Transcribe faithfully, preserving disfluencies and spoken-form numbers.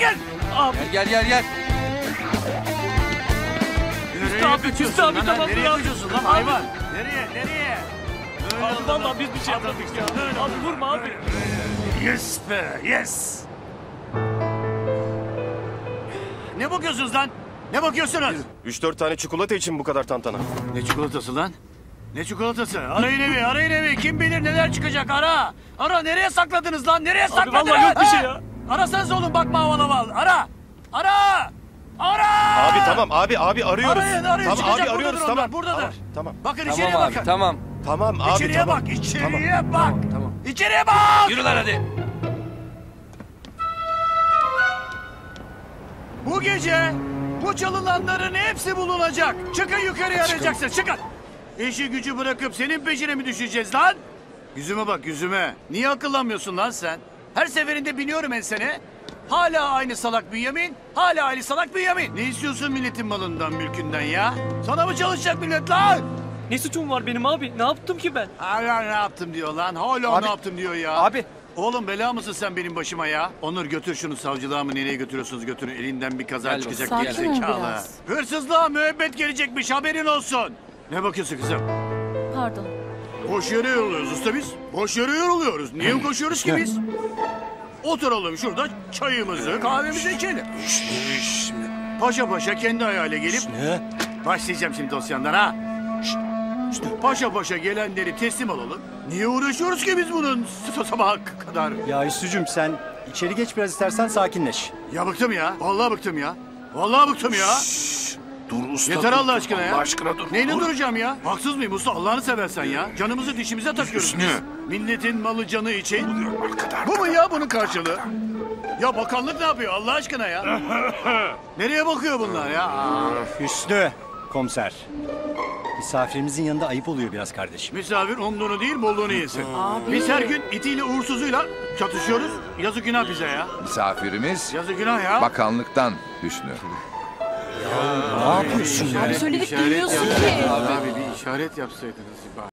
gel. Abi. Gel gel gel. Hüsnü abi, Hüsnü abi tamam. Nereye kaçıyorsun lan hayvan? Nereye, nereye? Abi vallahi biz bir şey yapmadık ya. Abi vurma abi. Yes be, yes. Ne bakıyorsunuz lan? Ne bakıyorsunuz? Üç dört tane çikolata için bu kadar tantana. Ne çikolatası lan? Ne çikolatası? Arayın evi, arayın evi. Kim bilir neler çıkacak, ara. Ara, nereye sakladınız lan? Nereye sakladınız? vallahi yok bir şey Ha? ya. Arasanız oğlum, bakma havalı havalı. Ara, ara, ara. Abi tamam abi abi arıyoruz. Arayın, arayın. Tamam Çıkacak, abi arıyoruz buradadır tamam. onlar, buradadır. Tamam. Tamam. Bakın Tamam içeriye abi bakın. tamam. Tamam abi İçeriye tamam. bak, içeriye Tamam. bak. Tamam. İçeriye bak. Yürü lan hadi. Bu gece bu çalınanların hepsi bulunacak. Çıkın yukarıya, arayacaksın. Çıkın. İşi gücü bırakıp senin peşine mi düşeceğiz lan? Yüzüme bak, yüzüme. Niye akıllanmıyorsun lan sen? Her seferinde biniyorum ensene. Hala aynı salak Bünyamin. Hala aynı salak Bünyamin. Ne istiyorsun milletin malından, mülkünden ya? Sana mı çalışacak millet lan? Ne suçum var benim abi? Ne yaptım ki ben? Hala ne yaptım diyor lan. Hala Abi- ne yaptım diyor ya. Abi. Oğlum bela mısın sen benim başıma ya? Onur götür şunu savcılığa mı, nereye götürüyorsunuz götürün. Elinden bir kaza Gel çıkacak bakalım. geri Sakin ol zekalı. biraz. Hırsızlığa müebbet gelecekmiş, haberin olsun. Ne bakıyorsun kızım? Pardon. Boş yere yoruluyoruz usta biz. Boş yere yoruluyoruz. Niye koşuyoruz ki biz? Oturalım şurada çayımızı, kahvemizi içelim. Paşa paşa kendi ayağıyla gelip... Başlayacağım şimdi dosyanlara. Paşa paşa gelenleri teslim alalım. Niye uğraşıyoruz ki biz bunun s- sabaha kadar? Ya Hüsnü'cüm sen içeri geç biraz istersen sakinleş. Ya bıktım ya. Vallahi bıktım ya. Vallahi bıktım ya. Dur usta. Yeter dur, Allah dur. aşkına ya. Allah aşkına dur. Neyle dur. duracağım ya? Haksız mıyım usta? Allah'ını seversen ya. Canımızı dişimize takıyoruz Hüsnü. biz. Milletin malı canı için. Arkada. Bu mu ya bunun karşılığı? Ya bakanlık ne yapıyor Allah aşkına ya? Nereye bakıyor bunlar ya? Aa, Hüsnü komiser. Misafirimizin yanında ayıp oluyor biraz kardeşim. misafir umduğunu değil bolluğunu yesin. Biz her gün itiyle uğursuzuyla çatışıyoruz. Yazık günah bize ya. Misafirimiz Yazık günah ya. bakanlıktan Hüsnü. Ne yapıyorsun ya? Abi söyledik İşaret duymuyorsun yap- ki. Abi bir işaret yapsaydınız.